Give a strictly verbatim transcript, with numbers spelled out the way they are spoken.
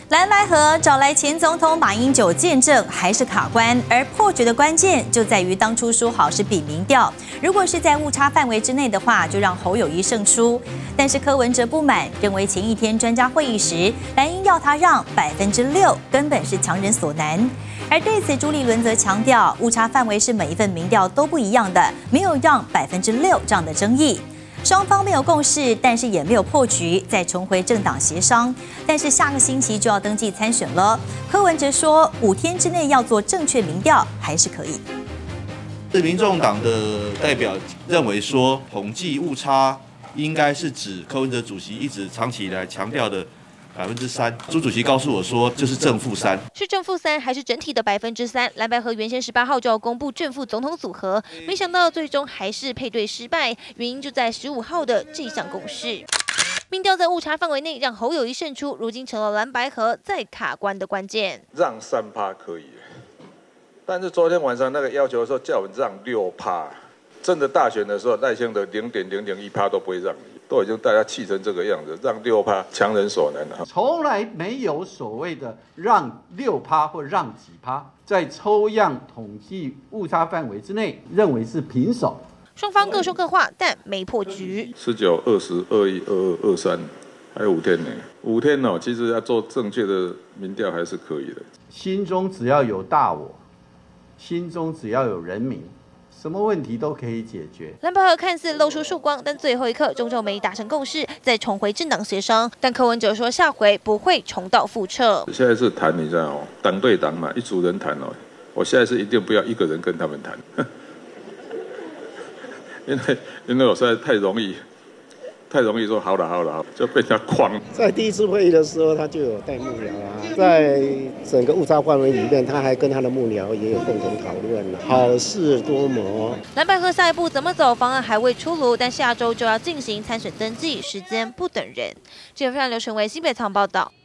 蓝白合找来前总统马英九见证，还是卡关。而破局的关键就在于当初说好是比民调，如果是在误差范围之内的话，就让侯友宜胜出。但是柯文哲不满，认为前一天专家会议时，蓝营要他让百分之六，根本是强人所难。而对此，朱立伦则强调，误差范围是每一份民调都不一样的，没有让百分之六这样的争议。 双方没有共识，但是也没有破局，再重回政党协商。但是下个星期就要登记参选了。柯文哲说，五天之内要做正确民调还是可以。 是民众党的代表认为说，统计误差应该是指柯文哲主席一直长期以来强调的。 百分之三，朱主席告诉我说，就是正负三， 是正负三还是整体的百分之三？蓝白合原先十八号就要公布正负总统组合，没想到最终还是配对失败，原因就在十五号的这项公示。民调在误差范围内让侯友宜胜出，如今成了蓝白合再卡关的关键。 让三趴可以，但是昨天晚上那个要求的时候叫我们让六趴，真的大选的时候赖清德零点零零一趴都不会让你。 都已经大家气成这个样子，让六趴强人所难了。 从来没有所谓的让六趴或让几趴，在抽样统计误差范围之内，认为是平手。 双方各说各话，但没破局。 十九、二十、二一、二二、二三，还有五天呢。五天哦，其实要做正确的民调还是可以的。 心中只要有大我，心中只要有人民。 什么问题都可以解决。 蓝白合看似露出曙光，但最后一刻中正没达成共识，再重回政党协商。但柯文哲说下回不会重蹈覆辙。 现在是谈，你知道哦，党对党嘛，一组人谈哦。我现在是一定不要一个人跟他们谈，因为因为我实在太容易。 太容易说好了好了，就被人家诓。 在第一次会议的时候，他就有带幕僚啊，在整个误差范围里面，他还跟他的幕僚也有共同讨论，好事多磨。 蓝白合下一步怎么走，方案还未出炉，但下周就要进行参选登记，时间不等人。记者刘成为新北采访报道。